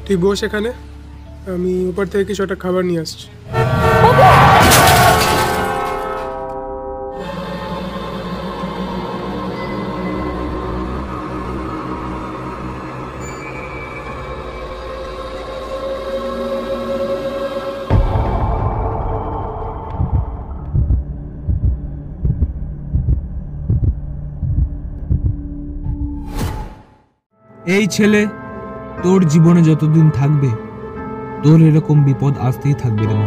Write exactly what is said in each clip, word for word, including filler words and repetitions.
তুই বস এখানে, আমি উপর থেকে কিছু একটা খাবার নিয়ে আসছি। এই ছেলে, তোর জীবনে যতদিন থাকবে তোর এরকম বিপদ আসতেই থাকবে রে মা।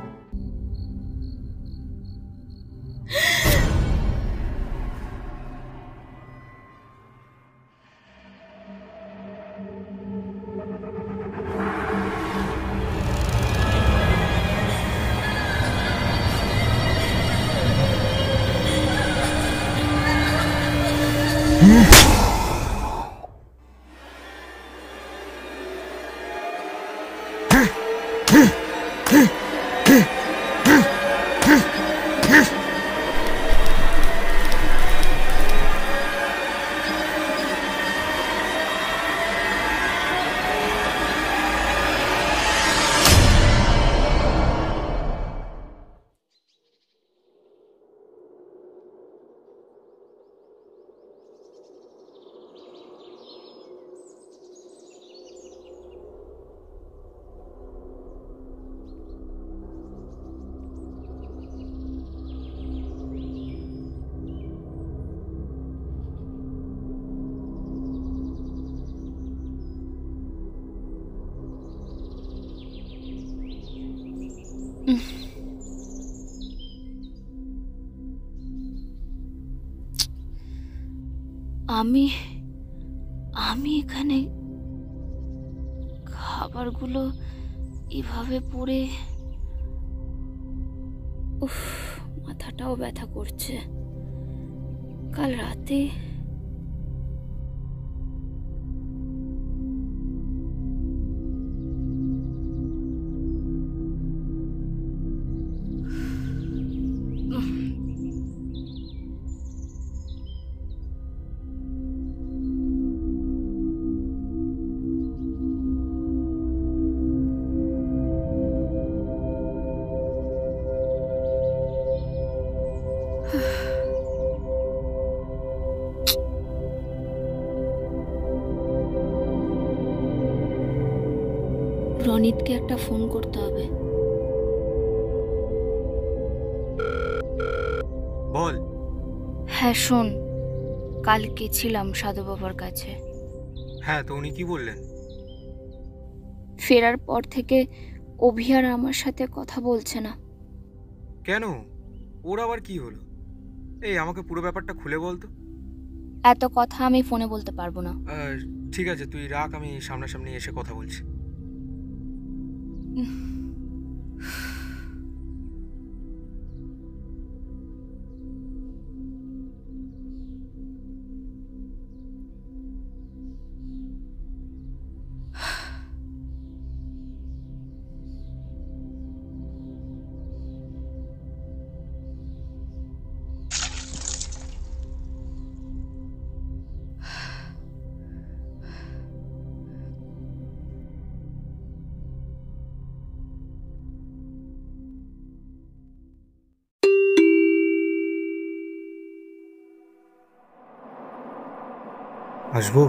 আমি আমি এখানে খাবারগুলো এভাবে পড়ে উফ, মাথাটাও ব্যথা করছে। কাল রাতে রনিতকে একটা ফোন করতে হবে। বল। হ্যাঁ শোন, কাল গেছিলাম সাধু বাবার কাছে। হ্যাঁ, তো উনি কি বললেন? ফেরার পর থেকে অভি আর আমার সাথে কথা বলছে না। কেন? ওর আবার কি হলো? এই আমাকে পুরো ব্যাপারটা খুলে বল তো। এত কথা আমি ফোনে বলতে পারবো না। আহ, ঠিক আছে, তুই রাখ, আমি সামনাসামনি এসে কথা বলছি। আসবো?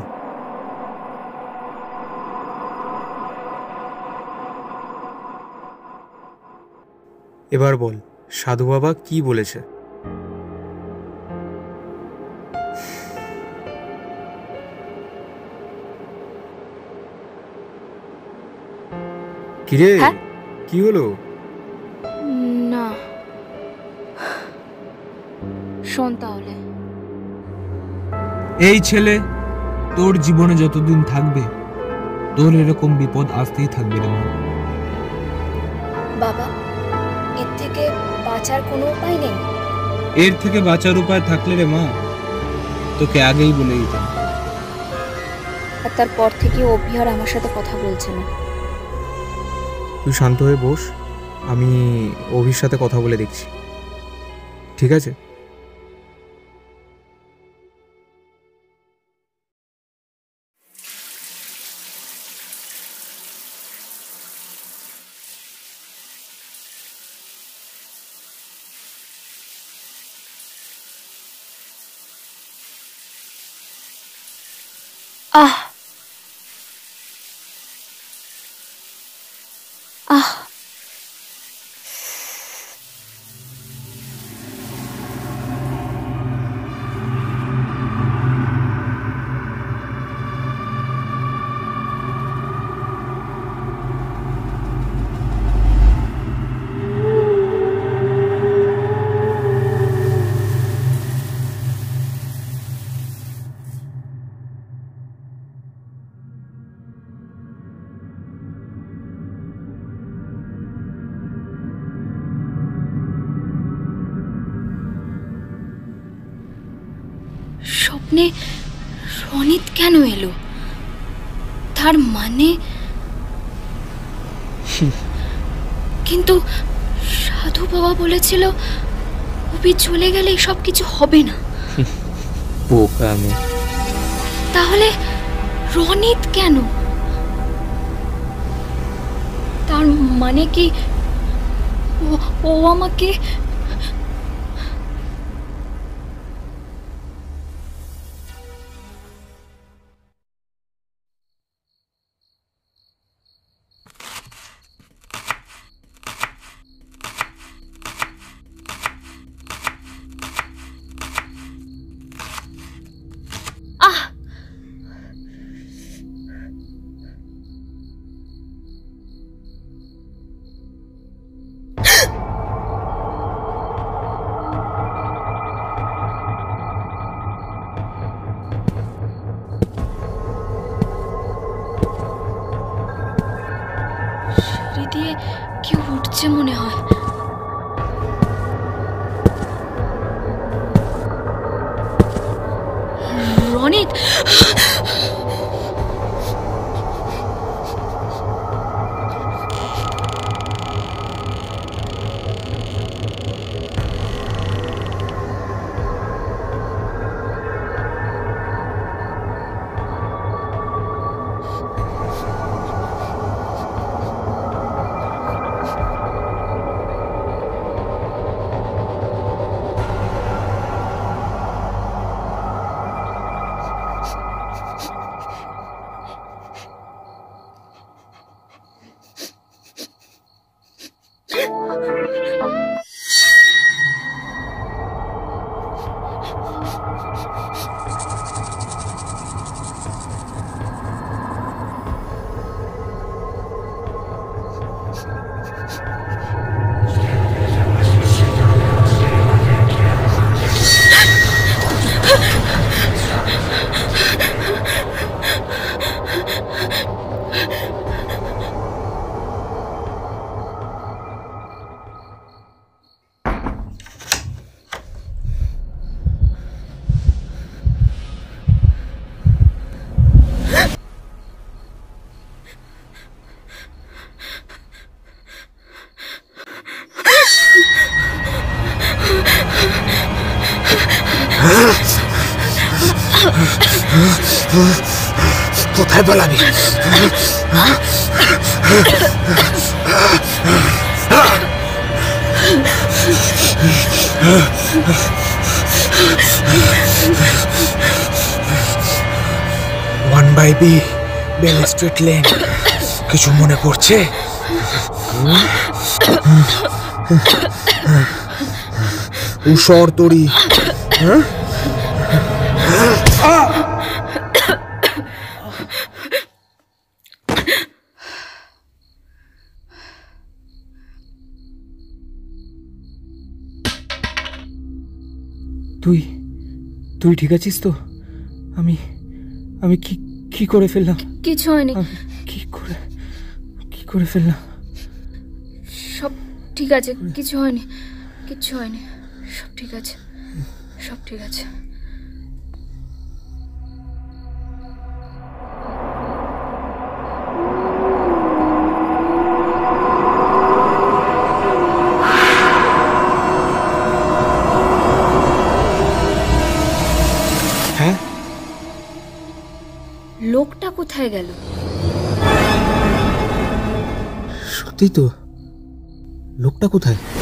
এবার বল, সাধু বাবা কি বলেছে? কিরে, হ্যাঁ? কি হলো? না, শোন তাহলে। এই ছেলে, তোর জীবনে যতদিন থাকবে তোর এরকম বিপদ আসতেই থাকবে রে মা। বাবা, এর থেকে বাঁচার কোনো উপায় নেই? এর থেকে বাঁচার উপায় থাকলে রে মা তোকে আগেই বলে দিতাম। আর তারপর থেকে অভি আর আমার সাথে কথা বলছে না। তুই শান্ত হয়ে বস, আমি অভির সাথে কথা বলে দেখছি, ঠিক আছে? আহ আহ স্বপ্নে রনিত কেন এলো? তার মানে কিন্তু সাধু বাবা বলেছিল অভি চলে গেলে সব কিছু হবে না। বোকামি। তাহলে রনিত কেন? তার মানে কি ও ও আমাকে আহ সিঁড়ি দিয়ে কেউ উঠছে মনে হয়। রনিত, কোথায় পালাবি? One by B Bell Street Lane. কিছু মনে পড়ছে? উষর তরি। হ্যাঁ, তুই তুই ঠিক আছিস তো? আমি আমি কি কি করে ফেললাম? কিছু হয়নি, আমি কি করে কি করে ফেললাম? সব ঠিক আছে, কিছু হয়নি, কিছু হয়নি, সব ঠিক আছে, সব ঠিক আছে। হ্যাঁ, লোকটা কোথায় গেল? সত্যি তো, লোকটা কোথায়?